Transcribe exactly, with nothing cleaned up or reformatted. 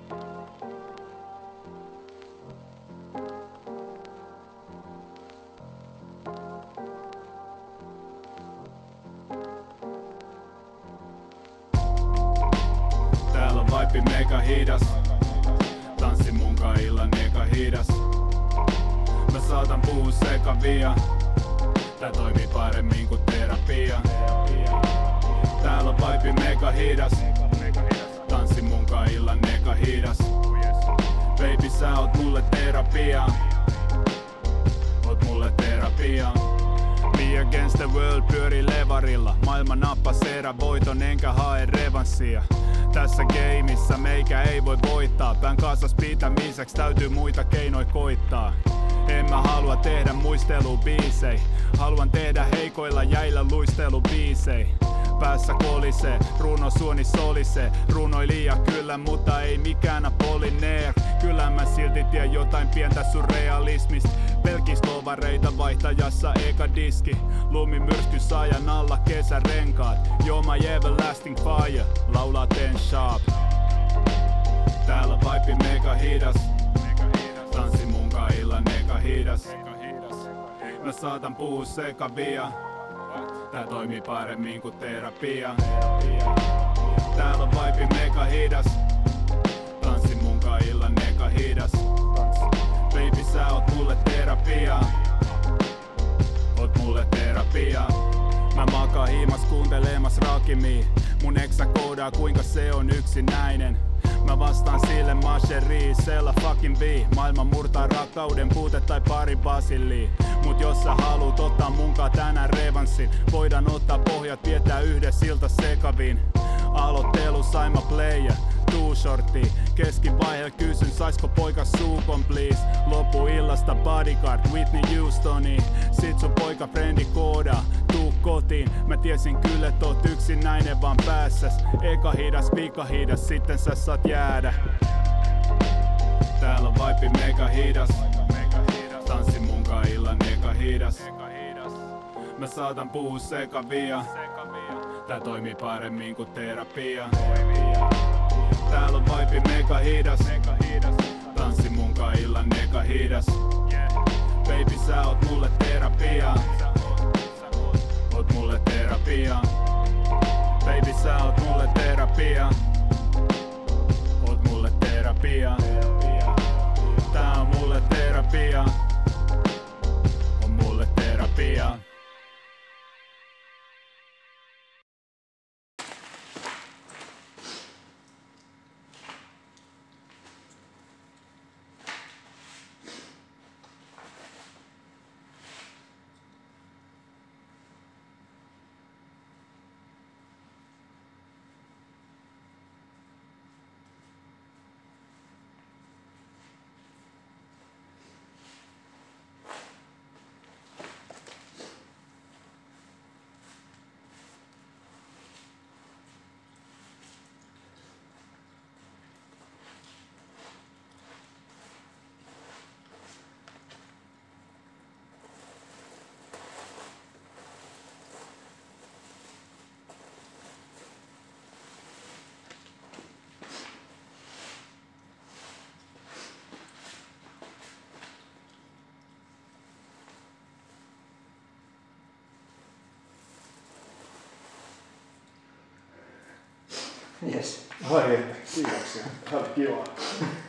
Täällä on vibe mega hidas. Tanssi munkaan illan eka hidas. Mä saatan puhua sekavia. Tää toimii paremmin kuin terapia. Täällä on vibe mega hidas. Tanssi munkaan illan eka hidas. Baby sä oot mulle terapia. Oot mulle terapia. Me against the world pyöri levarilla. Maailma nappas erä voiton enkä hae revanssia. Tässä gameissa meikä ei voi voittaa. Pään kasas pitämiseksi täytyy muita keinoja koittaa. En mä halua tehdä muistelubiisei. Haluan tehdä heikoilla jäillä luistelubiisei. Päässä kolisee, runo suoni solisee. Runoi liian kyllä, mutta ei mikään Apollinaire. Kyllä mä silti tiedän jotain pientä surrealismista. Pelkislovareita vaihtajassa eka diski. Lumimyrsky saajan alla kesärenkaat. You're my everlasting fire, laulaa Ten Sharp. Täällä on vibe mega hidas. Tanssi munkaan illan eka hidas. Mä saatan puhua sekavia. Tää toimii paremmin kuin terapia. Täällä on vibe mega hidas. Tanssi munkaan illan eka hidas. Baby sä oot mulle terapia. Oot mulle terapia. Mä makaan himas kuuntelemas Rakimia. Mun eksä koodaa kuinka se on yksinäinen. Mä vastaan sille Macherie, sella fucking V. Maailma murtaa rakkauden puute tai pari basillia. Mut jos sä haluut ottaa munkaan tänään revanssin, voidaan ottaa pohjat, viettää yhdessä ilta sekaviin. Aloittelu saima player, too shorty. Keskivaiheella kysyn saisko poika suukon please. Loppu illasta bodyguard, Whitney Houstoni. Sit sun poika frendi koodaa, tuu kotiin. Mä tiesin kyllä et oot yksinäinen vaan päässäs. Eka hidas, vika hidas, sitten sä saat jäädä. Täällä on vibe mega hidas. Tanssi munkaan illan eka hidas. Mä saatan puhua sekavia. Tää toimii paremmin kuin terapia. Täällä on vibe mega hidas. Tanssi munkaan illan eka hidas. Baby sä oot mulle terapia. Oot mulle terapia. Baby sä oot mulle terapia. Oot mulle terapia. Tää on mulle terapia. On mulle terapia. Yes. Ai, kiitoksia. Tämä oli kiva.